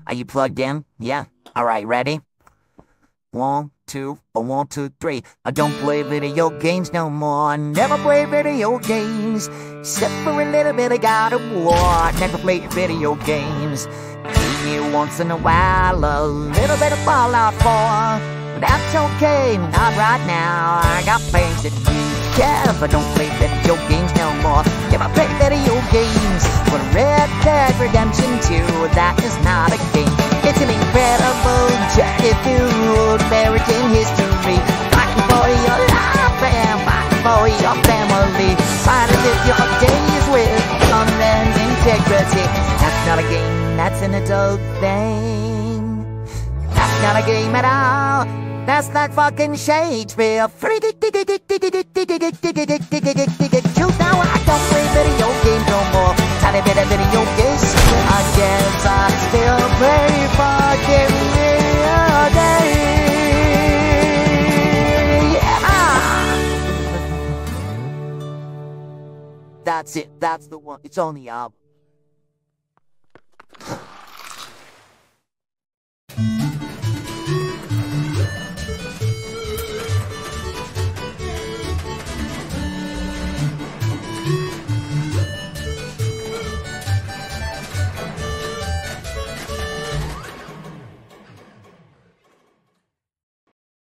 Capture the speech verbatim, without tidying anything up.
Are you plugged in? Yeah? Alright, ready? One, two, a one, two, three. I don't play video games no more. Never play video games. Except for a little bit of God of War. Never play video games. Maybe once in a while, a little bit of Fallout four. But that's okay, not right now. I got things to do. Yeah, but don't play video games no more. If I play video games for Red Dead Redemption two, that is not a game. It's an incredible journey through American history. Fighting for your life and fighting for your family. Fighting to live your days with honor and integrity. That's not a game, that's an adult thing. That's not a game at all. That's not fucking Shakespeare. Now I don't play video games no more. Not a bit of video games. I guess I still play fucking video games. Yeah. That's it. That's the one. It's on the album.